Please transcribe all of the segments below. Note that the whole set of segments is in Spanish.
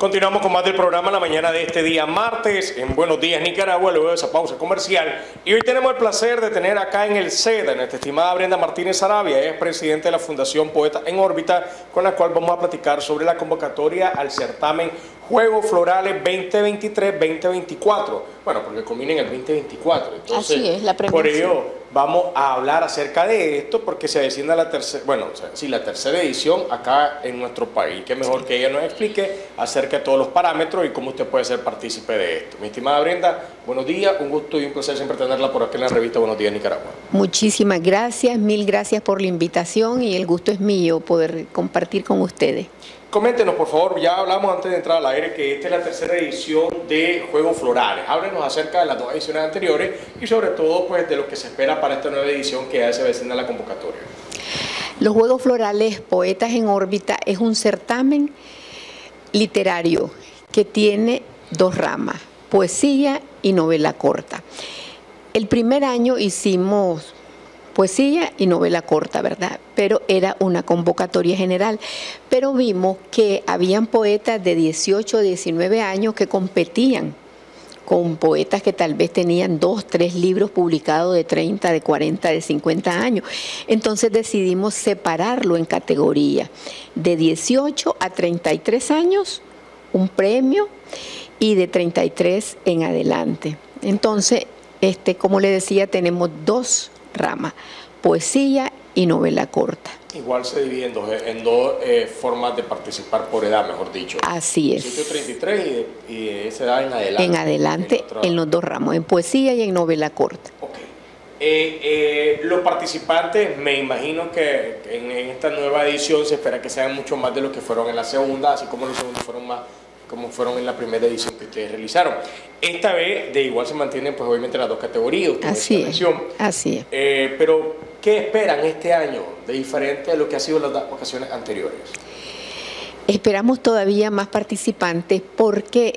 Continuamos con más del programa en la mañana de este día martes en Buenos Días Nicaragua, luego de esa pausa comercial. Y hoy tenemos el placer de tener acá en el SED a nuestra estimada Brenda Martínez Sarabia, es presidente de la Fundación Poetas en Órbita, con la cual vamos a platicar sobre la convocatoria al certamen Juegos Florales 2023-2024. Bueno, porque culmina en el 2024. Entonces, así es, la premiación. Por ello vamos a hablar acerca de esto porque se avecina la tercera, la tercera edición acá en nuestro país. Qué mejor que ella nos explique acerca de todos los parámetros y cómo usted puede ser partícipe de esto. Mi estimada Brenda, buenos días, un gusto y un placer siempre tenerla por aquí en la revista Buenos Días Nicaragua. Muchísimas gracias, mil gracias por la invitación y el gusto es mío poder compartir con ustedes. Coméntenos, por favor, ya hablamos antes de entrar al aire que esta es la tercera edición de Juegos Florales. Háblenos acerca de las dos ediciones anteriores y sobre todo pues de lo que se espera para esta nueva edición que ya se avecina la convocatoria. Los Juegos Florales Poetas en Órbita es un certamen literario que tiene dos ramas, poesía y novela corta. El primer año hicimos poesía y novela corta, ¿verdad? Pero era una convocatoria general. Pero vimos que habían poetas de 18, 19 años que competían con poetas que tal vez tenían 2, 3 libros publicados de 30, de 40, de 50 años. Entonces decidimos separarlo en categorías. De 18 a 33 años, un premio, y de 33 en adelante. Entonces, como le decía, tenemos dos ramas, poesía y novela corta. Igual se divide en dos formas de participar por edad, mejor dicho. Así es. 33 y esa edad en adelante. En adelante, en los dos ramos, en poesía y en novela corta. Ok. Los participantes, me imagino que en esta nueva edición se espera que sean mucho más de lo que fueron en la segunda, así como los segundos fueron más como fueron en la primera edición que ustedes realizaron. Esta vez, de igual se mantienen, pues obviamente las dos categorías. Así es, así es. Pero, ¿qué esperan este año de diferente a lo que ha sido las ocasiones anteriores? Esperamos todavía más participantes porque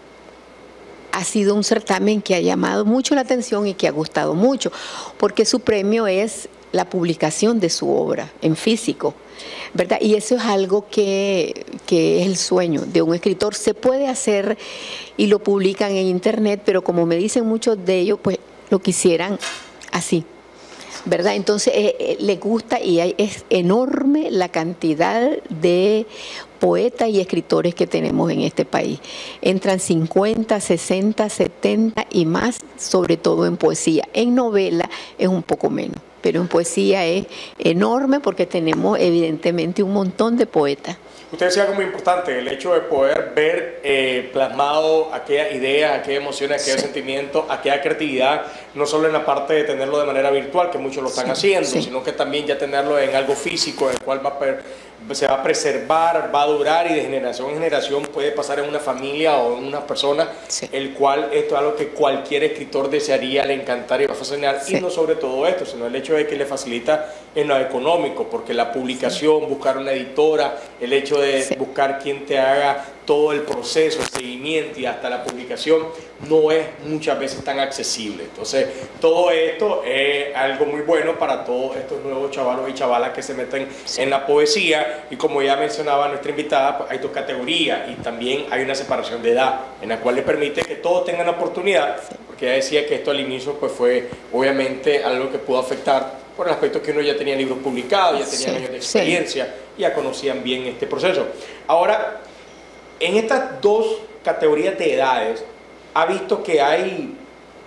ha sido un certamen que ha llamado mucho la atención y que ha gustado mucho, porque su premio es la publicación de su obra en físico, ¿verdad? Y eso es algo que es el sueño de un escritor. Se puede hacer y lo publican en internet, pero como me dicen muchos de ellos, pues lo quisieran así, ¿verdad? Entonces les gusta y es enorme la cantidad de poetas y escritores que tenemos en este país. Entran 50, 60, 70 y más, sobre todo en poesía. En novela es un poco menos, pero en poesía es enorme porque tenemos evidentemente un montón de poetas. Usted decía algo muy importante, el hecho de poder ver plasmado aquellas ideas, aquellas emociones, aquellos sentimientos, aquella creatividad, no solo en la parte de tenerlo de manera virtual, que muchos lo están haciendo, sino que también ya tenerlo en algo físico, en el cual se va a preservar, va a durar y de generación en generación puede pasar en una familia o en una persona, el cual esto es algo que cualquier escritor desearía, le encantaría, va a fascinar, y no sobre todo esto, sino el hecho de que le facilita en lo económico, porque la publicación, buscar una editora, el hecho de buscar quien te haga todo el proceso, el seguimiento y hasta la publicación no es muchas veces tan accesible. Entonces, todo esto es algo muy bueno para todos estos nuevos chavalos y chavalas que se meten en la poesía. Y como ya mencionaba nuestra invitada, pues hay dos categorías y también hay una separación de edad en la cual le permite que todos tengan la oportunidad, porque ella decía que esto al inicio pues fue obviamente algo que pudo afectar por el aspecto que uno ya tenía libros publicados, ya tenía años de experiencia, ya conocían bien este proceso. Ahora, en estas dos categorías de edades, ha visto que hay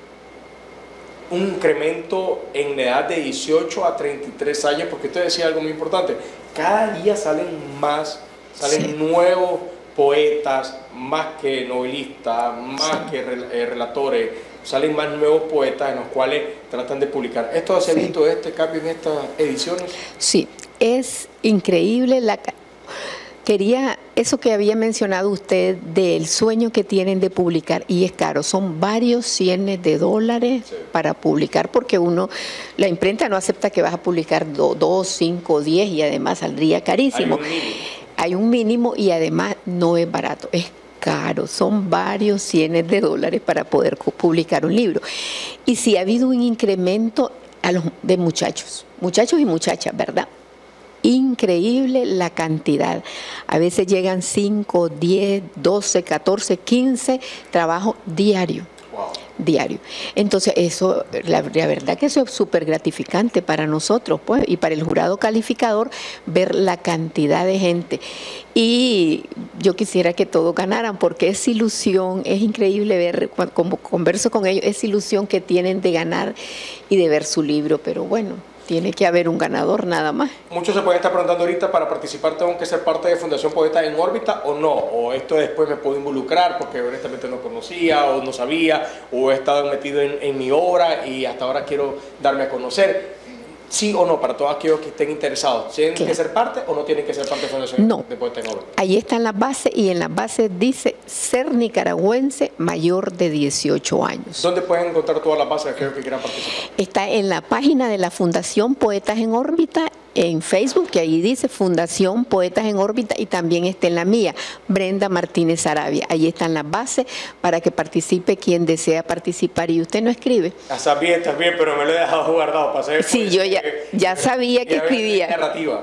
un incremento en la edad de 18 a 33 años, porque usted decía algo muy importante, cada día salen nuevos poetas, más que novelistas, más que relatores, salen más nuevos poetas en los cuales tratan de publicar. ¿Esto se ha visto este cambio en estas ediciones? Sí, es increíble eso que había mencionado usted del sueño que tienen de publicar, y es caro, son varios cientos de dólares para publicar, porque la imprenta no acepta que vas a publicar 2, 5, 10 y además saldría carísimo. Hay un mínimo y además no es barato, es caro, son varios cientos de dólares para poder publicar un libro. Y sí ha habido un incremento de muchachos y muchachas, ¿verdad? increíble la cantidad. A veces llegan 5, 10, 12, 14, 15 trabajos diarios. Diario. Entonces, eso, la verdad que eso es súper gratificante para nosotros, pues, y para el jurado calificador, ver la cantidad de gente. Y yo quisiera que todos ganaran, porque es ilusión, es increíble ver, como converso con ellos, es ilusión que tienen de ganar y de ver su libro, pero bueno, tiene que haber un ganador nada más. Muchos se pueden estar preguntando ahorita, para participar tengo que ser parte de Fundación Poetas en órbita o no, o esto después me puedo involucrar porque honestamente no conocía o no sabía, o he estado metido en mi obra y hasta ahora quiero darme a conocer. ¿Sí o no? Para todos aquellos que estén interesados, ¿tienen que ser parte o no tienen que ser parte de Fundación de Poetas en órbita? Ahí están las bases, y en las bases dice ser nicaragüense mayor de 18 años. ¿Dónde pueden encontrar todas las bases de aquellos que quieran participar? Está en la página de la Fundación Poetas en órbita en Facebook, que ahí dice Fundación Poetas en órbita, y también está en la mía, Brenda Martínez Arabia. Ahí están las bases para que participe quien desea participar. ¿Y usted no escribe? Está bien, pero me lo he dejado guardado para hacer. Sí, yo ya sabía que escribía. Narrativa.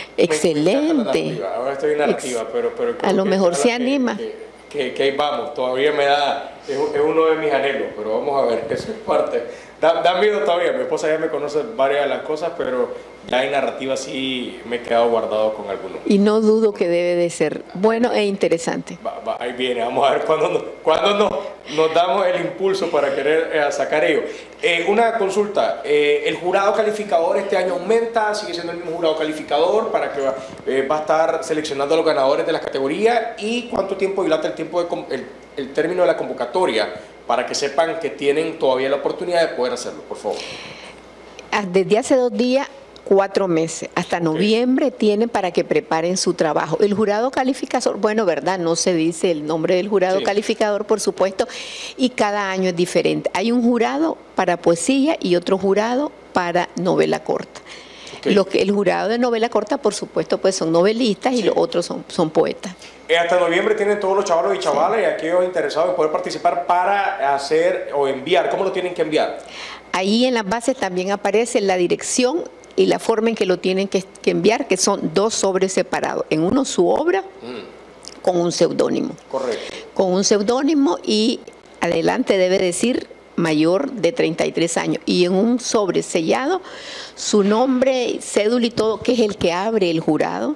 Excelente. Ahora estoy en narrativa, pero a lo mejor se anima. Que ahí vamos, todavía me da, es uno de mis anhelos, pero vamos a ver, eso es parte. Da miedo todavía, mi esposa ya me conoce varias de las cosas, pero ya en narrativa sí me he quedado guardado con algunos. Y no dudo que debe de ser bueno e interesante. Ahí viene, vamos a ver cuándo nos damos el impulso para querer sacar ello. Una consulta, ¿el jurado calificador este año aumenta? ¿Sigue siendo el mismo jurado calificador para que va a estar seleccionando a los ganadores de las categorías? ¿Y cuánto tiempo dilata el término de la convocatoria para que sepan que tienen todavía la oportunidad de poder hacerlo, por favor? Desde hace 2 días, 4 meses, hasta noviembre tienen para que preparen su trabajo. El jurado calificador, bueno, ¿verdad? No se dice el nombre del jurado calificador, por supuesto, y cada año es diferente. Hay un jurado para poesía y otro jurado para novela corta. El jurado de novela corta, por supuesto, pues son novelistas y los otros son poetas. Hasta noviembre tienen todos los chavalos y chavalas y aquellos interesados en poder participar para hacer o enviar. ¿Cómo lo tienen que enviar? Ahí en las bases también aparece la dirección y la forma en que lo tienen que enviar, que son 2 sobres separados. En uno su obra con un seudónimo. Correcto. Con un seudónimo, y adelante debe decir mayor de 33 años. Y en un sobre sellado su nombre, cédula y todo, que es el que abre el jurado.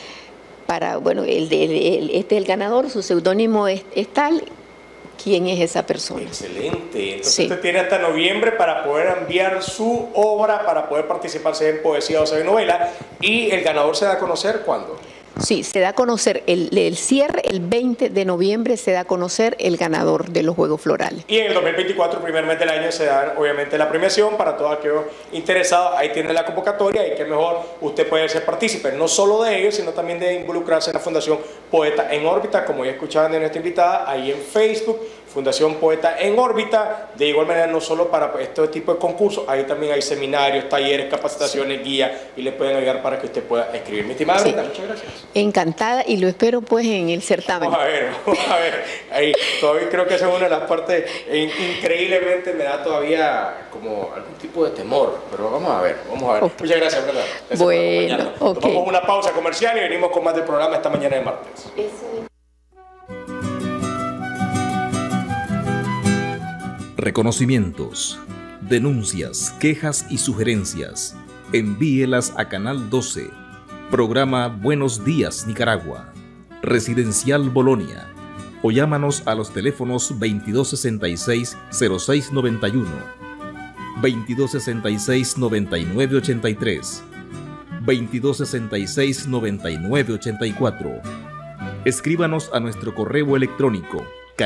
Para, bueno, este es el ganador, su seudónimo es tal. ¿Quién es esa persona? Excelente. Entonces usted tiene hasta noviembre para poder enviar su obra, para poder participar, sea en poesía o sea en novela. ¿Y el ganador se da a conocer cuándo? Sí, se da a conocer el cierre, el 20 de noviembre se da a conocer el ganador de los Juegos Florales. Y en el 2024, primer mes del año, se da obviamente la premiación para todos aquellos interesados. Ahí tiene la convocatoria y que mejor usted puede ser partícipe, no solo de ellos, sino también de involucrarse en la Fundación Poeta en órbita, como ya escuchaban de nuestra invitada, ahí en Facebook, Fundación Poeta en órbita. De igual manera, no solo para este tipo de concursos, ahí también hay seminarios, talleres, capacitaciones, guías, y le pueden ayudar para que usted pueda escribir. Mi estimada Brenda, muchas gracias. Encantada, y lo espero pues en el certamen. Vamos a ver, ahí todavía creo que esa es una de las partes, increíblemente me da todavía como algún tipo de temor, pero vamos a ver. Okay. Muchas gracias, Brenda. Bueno, Nos vamos a una pausa comercial y venimos con más del programa esta mañana de martes. Reconocimientos, denuncias, quejas y sugerencias. Envíelas a Canal 12. Programa Buenos Días Nicaragua, Residencial Bolonia, o llámanos a los teléfonos 2266-0691, 2266-9983, 2266-9984. Escríbanos a nuestro correo electrónico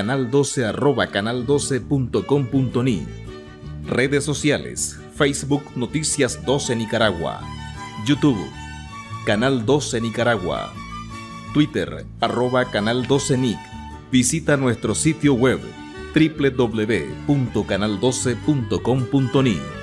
canal12@canal12.com.ni. Redes sociales: Facebook Noticias 12 Nicaragua, YouTube Canal 12 Nicaragua, Twitter @Canal 12 Nic. Visita nuestro sitio web www.canal12.com.ni.